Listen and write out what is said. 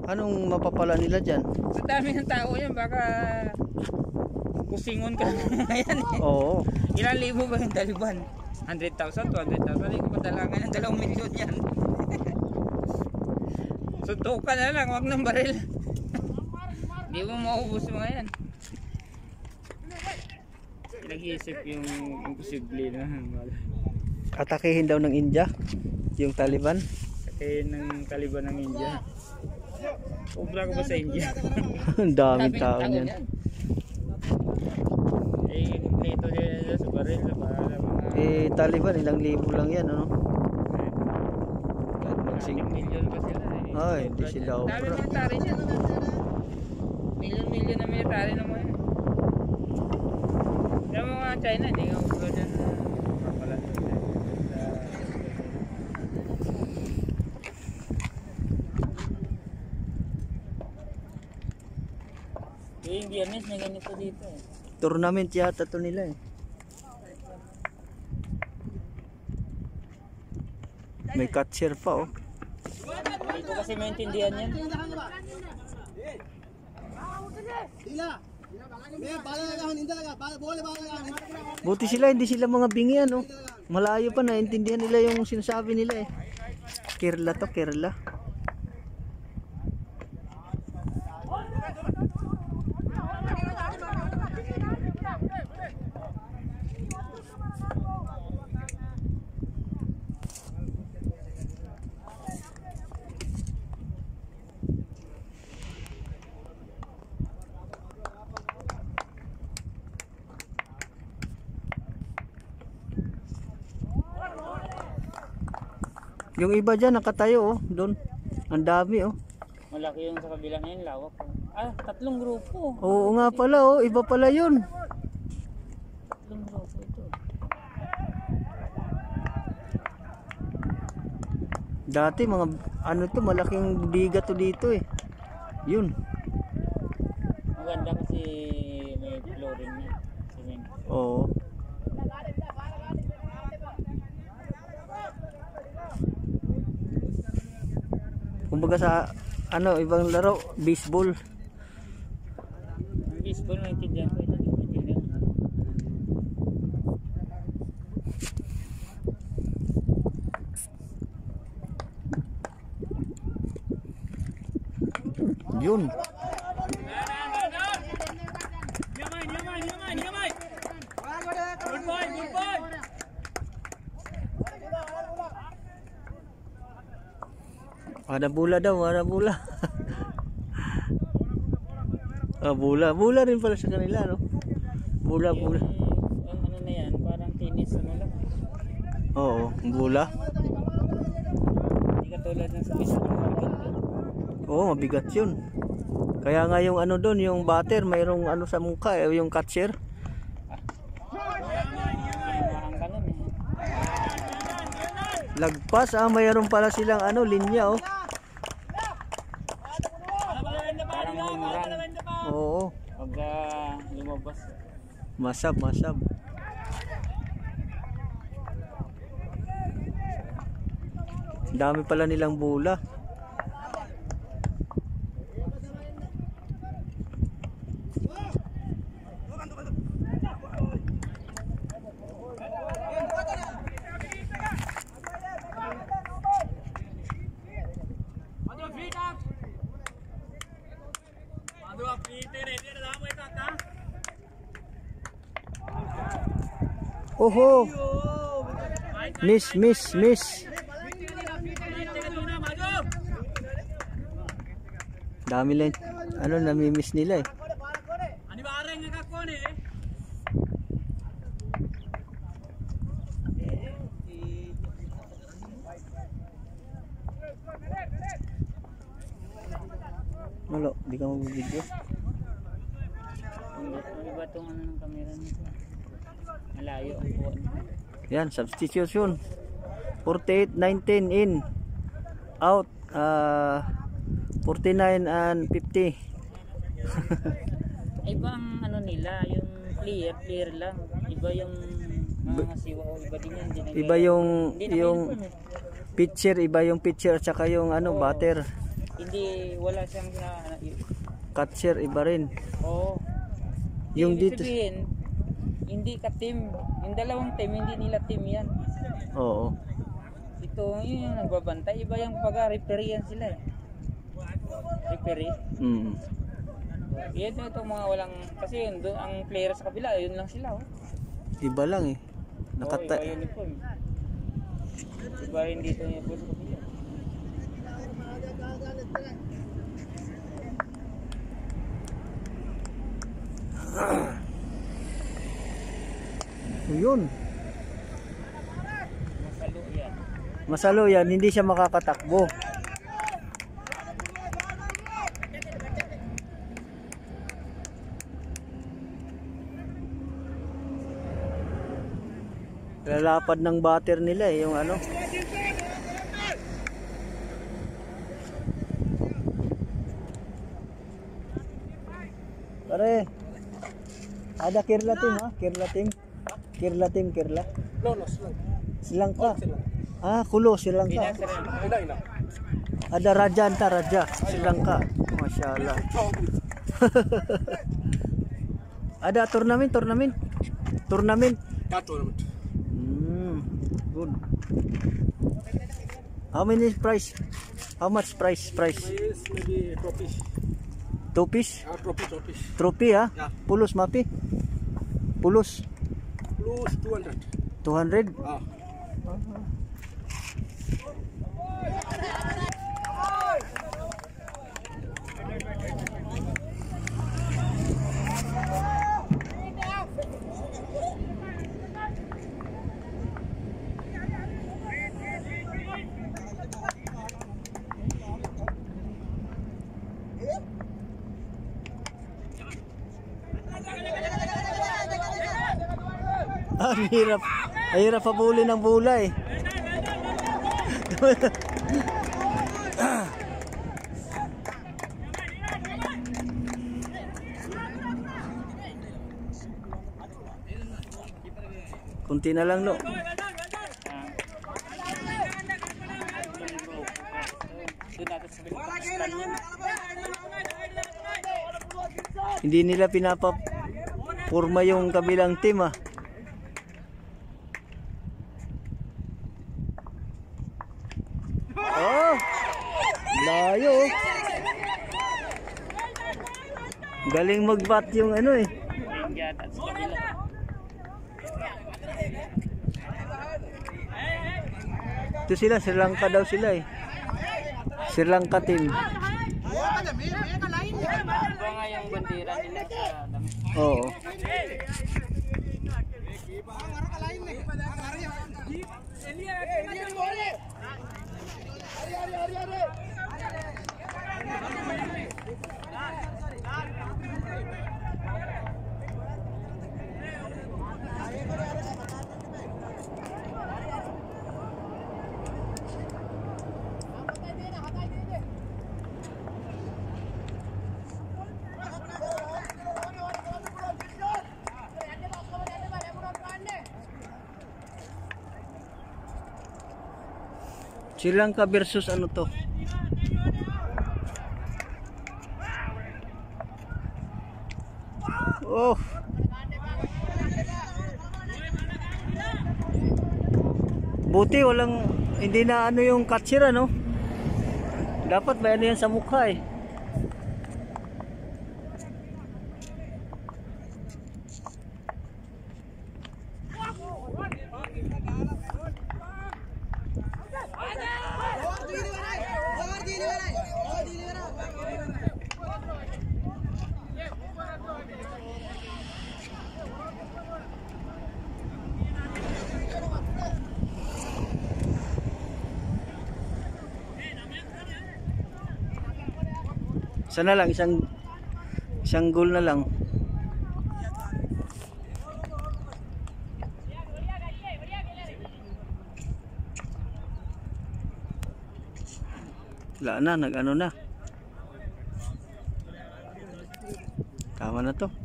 Anong mapapala nila dyan? Sa dami ng tao yan, baka kusingon ka ngayon eh. Oo. Ilang libo ba yung Taliban? 100,000, 200,000, hindi ko padala ng 2 milyon yan. Suntukan na lang, wag ng baril. Hindi mo maubos mga yan. Nag-iisip yung imposible na. Atakihin daw ng India yung Taliban. Atakihin ng Taliban ng India. Ubra ko ba sa India? Ang daming tao niyan. Eh, kompleto nila sa baril na para mga... Taliban, ilang libo lang yan, ano? Milyon pa sila eh. Ay, hindi sila obra. Dami military niya. Milyon na military naman yan. Yung mga China, hindi nga ubra dyan. Papalan doon. Yung Vietnamese may ganito dito eh. Tournament yata to nila eh. May catcher pa oh. Dito kasi maintindihan yan. Buti sila, hindi sila mga bingi ano. Malayo pa, naintindihan nila yung sinasabi nila eh. Kerala to, Kerala. Yung iba dyan nakatayo oh, doon. Ang dami oh. Malaki yung sa kabilang yan, lawak. Ah, 3 grupo. Oo nga pala oh, iba pala yun. 3 grupo ito. Dati mga ano to, malaking biga to dito eh. Yun. Maganda kasi may flooring niya. Cement. Oo. Kumbaga sa ano, ibang laro, baseball. Ang baseball maintindihan ko ito. Yun. Ada bola daw, ada bola. Bola rin pala sa kanila, no? Bola. Yung ano na yan, parang tennis ano lang. Oo, bola. Hindi katulad ng sa baseball. Oo, mabigat yun. Kaya nga yung ano doon, yung batter, mayroong ano sa mukha, yung catcher. Parang ganun eh. Lagpas, mayroon pala silang ano, linya, oh. Parang home run. Oo, Pag lumabas. masab. Dami pala nilang bola. Oho. Miss. Dami lang. Ano, nami-miss nila eh. Wala, di ka mag-video. Ano ba itong ano ng camera nito? Malayo ang buwan. Yan, substitution. 48-19 in. Out. 49 and 50. Ibang ano nila, yung player lang. Iba yung mga siwa o iba din yan. Iba yung pitcher, iba yung pitcher at saka yung ano, batter. hindi wala siyang Catcher iba rin. Oo. Yung Ibig dito. sabihin, hindi ka team. Yung dalawang team, hindi nila team yan. Oo. Ito yun yung nagbabantay. Iba yung pag-referee yan sila eh. Referee. Mm. Yan ito mga walang, kasi yun, doon, ang player sa kabila, yun lang sila. Oh. Iba lang eh. Iba yung uniform. Iba rin dito yung sa kabila. So, yun. Masalo yan. Masalo yan, hindi siya makakatakbo. Lalapad ng batter nila eh, yung ano. Pare. Ada Kerala team ha? Kerala team. Kerala team, Kerala. No, Sri Lanka. Sri Lanka. Ah, Kulo, Sri Lanka. Ina. Ada Raja anta Raja, Sri Lanka. Masyaallah. Ada turnamen. Tournament. Good. How many price? How much price? Yes, maybe trophy. Two piece? Trophy. Trophy ha? Yeah. Pulos mapi? Pulos? Plus 200. 200? Ah. Ang hirap. Ang hirap habulin ng bola eh. Kunti na lang no. Hindi nila pinapapurma yung kabilang team ah. Oh! Layo. Galing mag-bat yung ano eh. Ito sila, Sri Lanka daw sila eh. Sri Lanka team. Ito nga yung bandera nila sa damit. Oo. Sri Lanka versus ano to? Oh. Buti walang hindi na ano yung catcher ano. Dapat may ano yan sa mukha eh. Sana lang isang goal na lang. Wala na, nag-ano na. Tama na to.